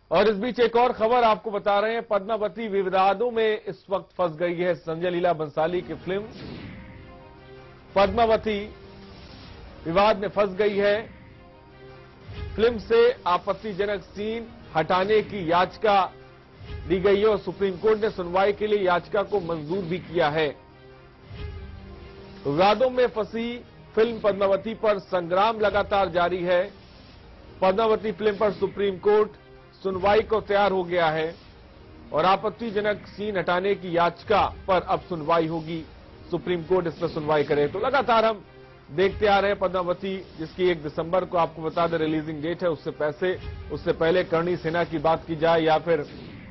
और इस बीच एक और खबर आपको बता रहे हैं, पद्मावती विवादों में इस वक्त फंस गई है संजय लीला बंसाली की फिल्म। पद्मावती विवाद में फंस गई है। फिल्म से आपत्तिजनक सीन हटाने की याचिका दी गई है और सुप्रीम कोर्ट ने सुनवाई के लिए याचिका को मंजूर भी किया है। विवादों में फंसी फिल्म पद्मावती पर संग्राम लगातार जारी है। पद्मावती फिल्म पर सुप्रीम कोर्ट सुनवाई को तैयार हो गया है और आपत्तिजनक सीन हटाने की याचिका पर अब सुनवाई होगी। सुप्रीम कोर्ट इस पर सुनवाई करे तो लगातार हम देखते आ रहे हैं पद्मावती, जिसकी 1 दिसंबर को आपको बता दें रिलीजिंग डेट है। उससे पहले करणी सेना की बात की जाए या फिर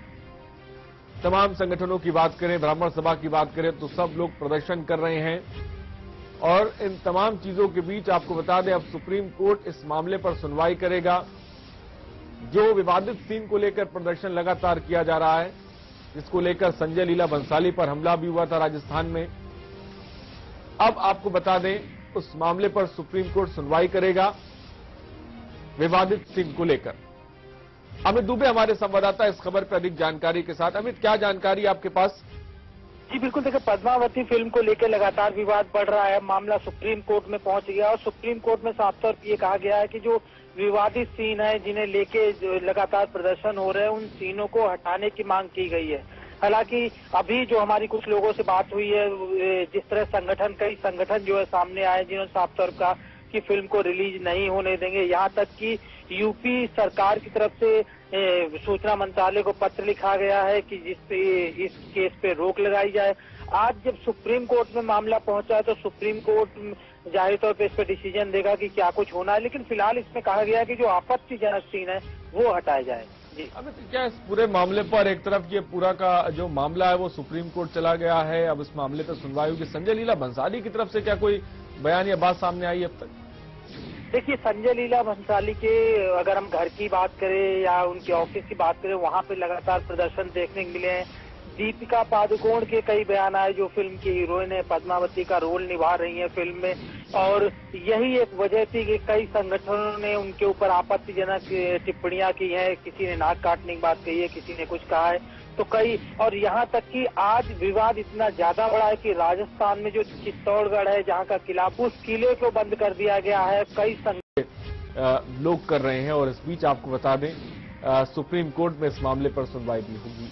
तमाम संगठनों की बात करें, ब्राह्मण सभा की बात करें, तो सब लोग प्रदर्शन कर रहे हैं। और इन तमाम चीजों के बीच आपको बता दें अब सुप्रीम कोर्ट इस मामले पर सुनवाई करेगा। जो विवादित सीन को लेकर प्रदर्शन लगातार किया जा रहा है, जिसको लेकर संजय लीला बंसाली पर हमला भी हुआ था राजस्थान में, अब आपको बता दें उस मामले पर सुप्रीम कोर्ट सुनवाई करेगा विवादित सीन को लेकर। अमित दुबे हमारे संवाददाता इस खबर पर अधिक जानकारी के साथ। अमित, क्या जानकारी आपके पास? जी बिल्कुल, देखिए पद्मावती फिल्म को लेकर लगातार विवाद बढ़ रहा है। मामला सुप्रीम कोर्ट में पहुंच गया और सुप्रीम कोर्ट में साफ तौर पर ये कहा गया है कि जो विवादित सीन है जिन्हें लेके जो लगातार प्रदर्शन हो रहे हैं, उन सीनों को हटाने की मांग की गई है। हालांकि अभी जो हमारी कुछ लोगों से बात हुई है, जिस तरह कई संगठन जो है सामने आए, जिन्होंने साफ तौर पर कहा कि फिल्म को रिलीज नहीं होने देंगे। यहाँ तक कि यूपी सरकार की तरफ से सूचना मंत्रालय को पत्र लिखा गया है कि इस केस पे रोक लगाई जाए। आज जब सुप्रीम कोर्ट में मामला पहुंचा है तो सुप्रीम कोर्ट जाहिर तौर पे इस पे डिसीजन देगा कि क्या कुछ होना है, लेकिन फिलहाल इसमें कहा गया है कि जो आपत्तिजनक सीन है वो हटाया जाए। जी अमित, क्या इस पूरे मामले पर एक तरफ ये पूरा का जो मामला है वो सुप्रीम कोर्ट चला गया है, अब इस मामले पर सुनवाई होगी। संजय लीला बंसाली की तरफ से क्या कोई बयान या बात सामने आई अब तक? देखिए, संजय लीला भंसाली के अगर हम घर की बात करें या उनके ऑफिस की बात करें, वहां पे लगातार प्रदर्शन देखने को मिले हैं। दीपिका पादुकोण के कई बयान आए, जो फिल्म की हीरोइन है, पद्मावती का रोल निभा रही है फिल्म में, और यही एक वजह थी कि कई संगठनों ने उनके ऊपर आपत्तिजनक टिप्पणियां की हैं। किसी ने नाक काटने की बात कही है, किसी ने कुछ कहा है, तो कई, और यहाँ तक कि आज विवाद इतना ज्यादा बड़ा है कि राजस्थान में जो चित्तौड़गढ़ है, जहाँ का किला, उस किले को बंद कर दिया गया है। कई लोग कर रहे हैं और इस बीच आपको बता दें सुप्रीम कोर्ट में इस मामले पर सुनवाई भी होगी।